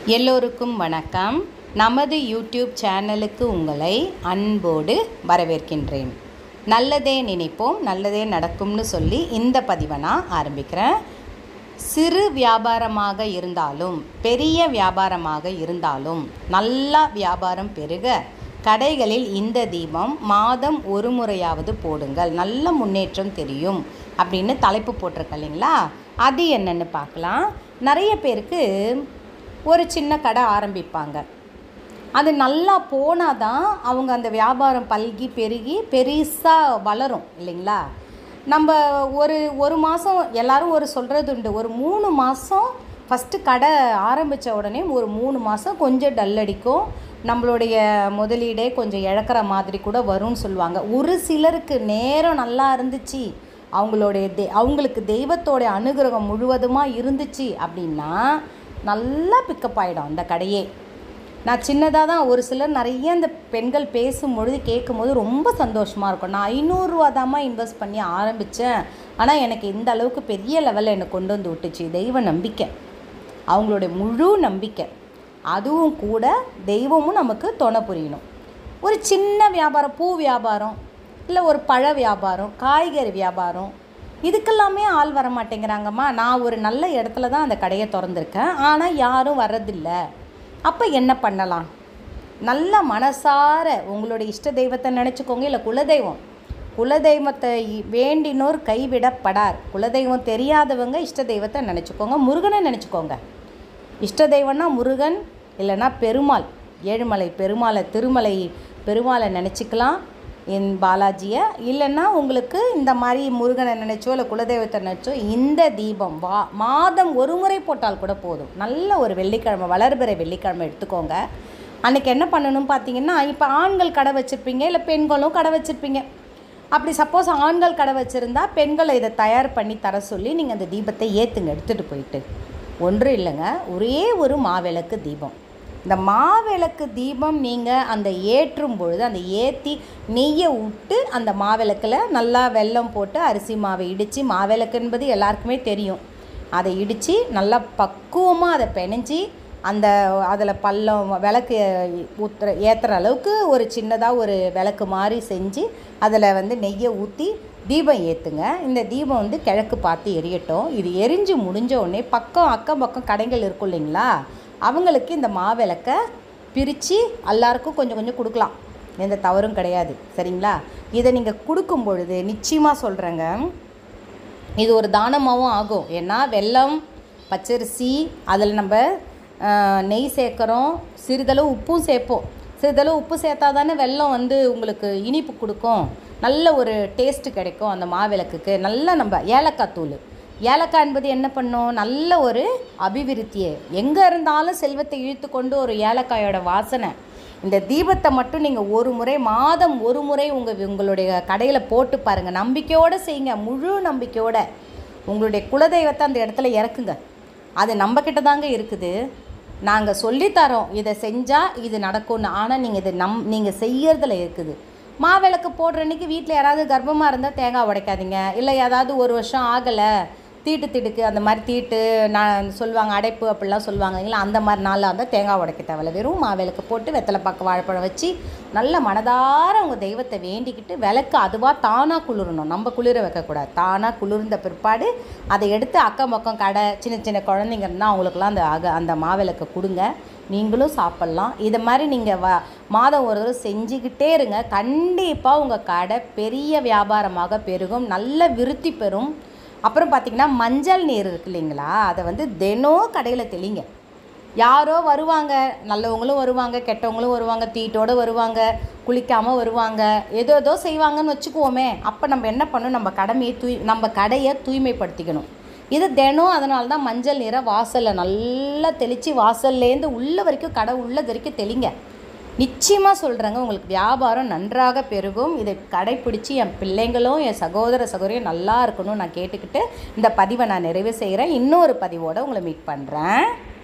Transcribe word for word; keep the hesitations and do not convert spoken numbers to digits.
எல்லோருக்கும் வணக்கம். நமது யூடியூப் சேனலுக்கு உங்களை அன்போடு வரவேற்கின்றேன். நல்லதே நினைப்போம் நல்லதே நடக்கும்னு சொல்லி இந்த பதிவை நான் ஆரம்பிக்கிறேன். சிறு வியாபாரமாக இருந்தாலும் பெரிய வியாபாரமாக இருந்தாலும் நல்லா வியாபாரம் பெருக கடைகளில் இந்த தீபம் மாதம் ஒரு முறையாவது போடுங்கள், நல்ல முன்னேற்றம் தெரியும் அப்படின்னு தலைப்பு போட்டிருக்க இல்லைங்களா? அது என்னென்னு பார்க்கலாம். நிறைய பேருக்கு ஒரு சின்ன கடை ஆரம்பிப்பாங்க. அது நல்லா போனால் தான் அவங்க அந்த வியாபாரம் பல்கி பெருகி பெருசாக வளரும் இல்லைங்களா? நம்ம ஒரு ஒரு மாதம் எல்லோரும் ஒரு சொல்கிறது உண்டு, ஒரு மூணு மாதம் ஃபஸ்ட்டு கடை ஆரம்பித்த உடனே ஒரு மூணு மாதம் கொஞ்சம் டல் அடிக்கும், நம்மளுடைய முதலீடே கொஞ்சம் இழக்கிற மாதிரி கூட வரும்னு சொல்லுவாங்க. ஒரு சிலருக்கு நேரம் நல்லா இருந்துச்சு, அவங்களுடைய தெ அவங்களுக்கு தெய்வத்தோடைய அனுகிரகம் முழுவதுமாக இருந்துச்சு அப்படின்னா நல்லா பிக்கப் ஆகிடும் அந்த கடையே. நான் சின்னதாக தான் ஒரு சிலர் நிறைய அந்த பெண்கள் பேசும்பொழுது கேட்கும்போது ரொம்ப சந்தோஷமாக இருக்கும். நான் ஐநூறுரூவா தாம்மா இன்வெஸ்ட் பண்ணி ஆரம்பித்தேன், ஆனால் எனக்கு இந்த அளவுக்கு பெரிய லெவலில் என்னை கொண்டு வந்து விட்டுச்சு. தெய்வ நம்பிக்கை, அவங்களுடைய முழு நம்பிக்கை, அதுவும் கூட தெய்வமும் நமக்கு துணை புரியணும். ஒரு சின்ன வியாபாரம், பூ வியாபாரம், இல்லை ஒரு பழ வியாபாரம், காய்கறி வியாபாரம், இதுக்கெல்லாமே ஆள் வர மாட்டேங்கிறாங்கம்மா. நான் ஒரு நல்ல இடத்துல தான் அந்த கடையை திறந்துருக்கேன், ஆனால் யாரும் வர்றதில்ல. அப்போ என்ன பண்ணலாம்? நல்ல மனசார உங்களுடைய இஷ்ட தெய்வத்தை நினச்சிக்கோங்க, இல்லை குலதெய்வம். குலதெய்வத்தை வேண்டினோர் கைவிடப்படார். குலதெய்வம் தெரியாதவங்க இஷ்ட தெய்வத்தை நினச்சிக்கோங்க, முருகனை நினச்சிக்கோங்க. இஷ்ட தெய்வம்னா முருகன், இல்லைன்னா பெருமாள், ஏழுமலை பெருமாளை, திருமலை பெருமாளை நினச்சிக்கலாம் என் பாலாஜியை. இல்லைன்னா உங்களுக்கு இந்த மாதிரி முருகனை நினச்சோ இல்லை குலதெய்வத்தை நினச்சோ இந்த தீபம் வா மாதம் ஒரு முறை போட்டால் கூட போதும். நல்ல ஒரு வெள்ளிக்கிழமை, வளர்பிறை வெள்ளிக்கிழமை எடுத்துக்கோங்க. அன்றைக்கி என்ன பண்ணணும் பார்த்தீங்கன்னா, இப்போ ஆண்கள் கடை வச்சுருப்பீங்க, இல்லை பெண்களும் கடை வச்சுருப்பீங்க. அப்படி சப்போஸ் ஆண்கள் கடை வச்சுருந்தா பெண்களை இதை தயார் பண்ணி தர சொல்லி நீங்கள் அந்த தீபத்தை ஏற்றுங்க, எடுத்துகிட்டு போயிட்டு. ஒன்றும் இல்லைங்க, ஒரே ஒரு மாவிளக்கு தீபம். இந்த மாவிளக்கு தீபம் நீங்கள் அந்த ஏற்றும் பொழுது அந்த ஏற்றி நெய்யை விட்டு அந்த மாவிளக்கில் நல்லா வெல்லம் போட்டு அரிசி மாவை இடித்து, மாவிளக்கு என்பது எல்லாருக்குமே தெரியும், அதை இடித்து நல்லா பக்குவமாக அதை பிணைஞ்சி அந்த அதில் பள்ளம் விளக்கு ஊற்றுற ஏற்றுற அளவுக்கு ஒரு சின்னதாக ஒரு விளக்கு மாதிரி செஞ்சு அதில் வந்து நெய்யை ஊற்றி தீபம் ஏற்றுங்க. இந்த தீபம் வந்து கிழக்கு பார்த்து எரியட்டும். இது எரிஞ்சு முடிஞ்ச உடனே பக்கம் அக்கம் பக்கம் கடைகள் இருக்கும் இல்லைங்களா, அவங்களுக்கு இந்த மாவிளக்கை பிரித்து எல்லாருக்கும் கொஞ்சம் கொஞ்சம் கொடுக்கலாம், எந்த தவறும் கிடையாது, சரிங்களா? இதை நீங்கள் கொடுக்கும் பொழுது நிச்சயமாக சொல்கிறேங்க, இது ஒரு தானமாகவும் ஆகும். ஏன்னா வெல்லம், பச்சரிசி, அதில் நம்ம நெய் சேர்க்குறோம், சிறிதளவு உப்பும் சேர்ப்போம். சிறிதளவு உப்பு சேர்த்தா தானே வெல்லம் வந்து உங்களுக்கு இனிப்பு கொடுக்கும், நல்ல ஒரு டேஸ்ட்டு கிடைக்கும் அந்த மாவிளக்குக்கு. நல்லா நம்ம ஏலக்காய் தூள், ஏலக்காய் என்பது என்ன பண்ணும், நல்ல ஒரு அபிவிருத்தியை, எங்கே இருந்தாலும் செல்வத்தை இழுத்து கொண்டு ஒரு ஏலக்காயோட வாசனை. இந்த தீபத்தை மட்டும் நீங்கள் ஒரு முறை, மாதம் ஒரு முறை உங்கள் உங்களுடைய கடையில் போட்டு பாருங்கள். நம்பிக்கையோடு செய்யுங்க, முழு நம்பிக்கையோடு. உங்களுடைய குலதெய்வத்தை அந்த இடத்துல இறக்குங்க. அது நம்மக்கிட்ட தாங்க இருக்குது, நாங்கள் சொல்லித்தரோம் இதை செஞ்சால் இது நடக்கும்னு. ஆனால் நீங்கள் இதை நம் நீங்கள் செய்யறதில் இருக்குது. மாவிளக்கு போடுற அன்றைக்கி வீட்டில் யாராவது கர்ப்பமாக இருந்தால் தேங்காய் உடைக்காதீங்க. இல்லை ஏதாவது ஒரு வருஷம் ஆகலை, தீட்டு தீட்டுக்கு அந்த மாதிரி தீட்டு நான் சொல்லுவாங்க, அடைப்பு அப்படிலாம் சொல்லுவாங்க இல்லைங்களா, அந்த மாதிரி நாளாக இருந்தால் தேங்காய் உடைக்க தேவையில்ல. வெறும் மாவிளக்கு போட்டு வெத்தலை பாக்கு வாழைப்பழம் வச்சு நல்ல மனதார உங்கள் தெய்வத்தை வேண்டிக்கிட்டு விளக்கு அதுவாக தானாக குளிரணும், நம்ம குளிர வைக்கக்கூடாது. தானாக குளிர்ந்த பிற்பாடு அதை எடுத்து அக்கம் பக்கம் கடை சின்ன சின்ன குழந்தைங்க இருந்தால் அவங்களுக்குலாம் அந்த அக அந்த மாவிளக்கை கொடுங்க, நீங்களும் சாப்பிட்லாம். இதை மாதிரி நீங்கள் வ மாதம் ஒரு தடவை செஞ்சுக்கிட்டே இருங்க. கண்டிப்பாக உங்கள் கடை பெரிய வியாபாரமாக பெருகும், நல்ல விருத்தி பெறும். அப்புறம் பார்த்திங்கன்னா மஞ்சள் நீர் இருக்கு இல்லைங்களா, அதை வந்து தினம் கடையில் தெளிங்க. யாரோ வருவாங்க, நல்லவங்களும் வருவாங்க, கெட்டவங்களும் வருவாங்க, தீட்டோடு வருவாங்க, குளிக்காமல் வருவாங்க, ஏதோ ஏதோ செய்வாங்கன்னு வச்சுக்குவோமே. அப்போ நம்ம என்ன பண்ணணும், நம்ம கடமையை தூய் நம்ம கடையை தூய்மைப்படுத்திக்கணும். இது தினம், அதனால தான் மஞ்சள் நீரை வாசலில் நல்லா தெளித்து வாசல்லேருந்து உள்ள வரைக்கும், கடை உள்ளது வரைக்கும் தெளிங்க. நிச்சயமாக சொல்கிறேங்க, உங்களுக்கு வியாபாரம் நன்றாக பெருகும். இதை கடைப்பிடிச்சி என் பிள்ளைங்களும் என் சகோதர சகோதரியும் நல்லா இருக்கணும்னு நான் கேட்டுக்கிட்டு இந்த பதிவை நான் நிறைவு செய்கிறேன். இன்னொரு பதிவோடு உங்களை மீட் பண்ணுறேன்.